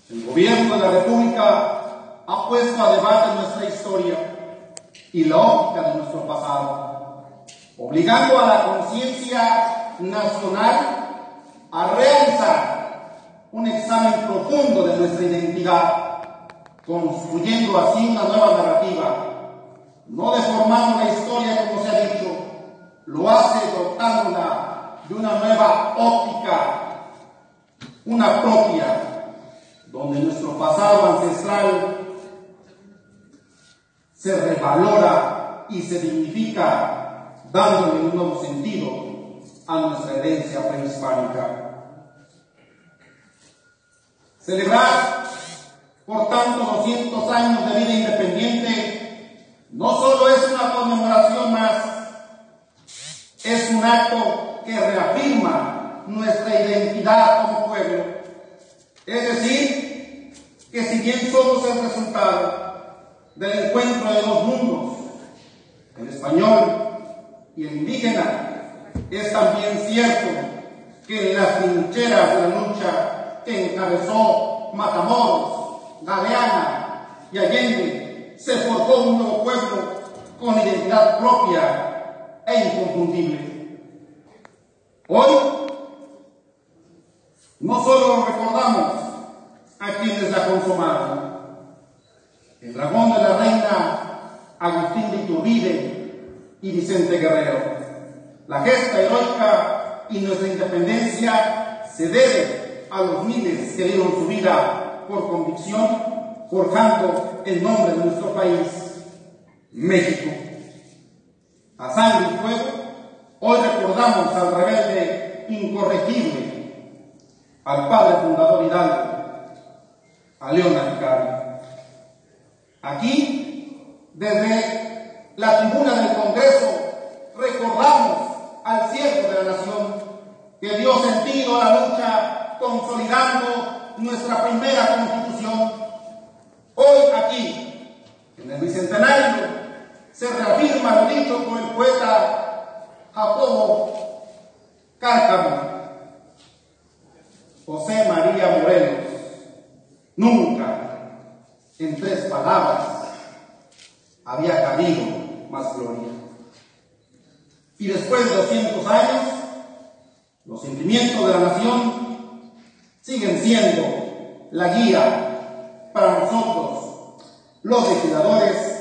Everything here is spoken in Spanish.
El gobierno de la República ha puesto a debate nuestra historia y la óptica de nuestro pasado, obligando a la conciencia nacional a realizar un examen profundo de nuestra identidad, construyendo así una nueva narrativa, no deformando la historia como se ha dicho, lo hace dotándola de una nueva óptica, una propia, donde nuestro pasado ancestral se revalora y se dignifica, dándole un nuevo sentido a nuestra herencia prehispánica. Celebrar, por tanto, 200 años de vida independiente no solo es una conmemoración más, es un acto que reafirma nuestra identidad como pueblo. Es decir, que si bien somos el resultado del encuentro de dos mundos, el español y el indígena, es también cierto que en las trincheras de la lucha que encabezó Matamoros, Galeana y Allende, se forjó un nuevo pueblo con identidad propia e inconfundible. Hoy no solo recordamos a quienes la consumaron, el dragón de la reina Agustín de Iturbide y Vicente Guerrero. La gesta heroica y nuestra independencia se debe a los miles que dieron su vida por convicción, forjando el nombre de nuestro país, México. A sangre y fuego, hoy recordamos al rebelde incorregible, al padre fundador Hidalgo, a León Aticarri. Aquí, desde la tribuna del Congreso, recordamos al siervo de la nación que dio sentido a la lucha consolidando nuestra primera constitución. Hoy aquí, en el bicentenario, se reafirma lo dicho por el poeta Jacobo Cárcamo. José María Morelos nunca en 3 palabras había cabido más gloria. Y después de 200 años, los sentimientos de la nación siguen siendo la guía para nosotros, los legisladores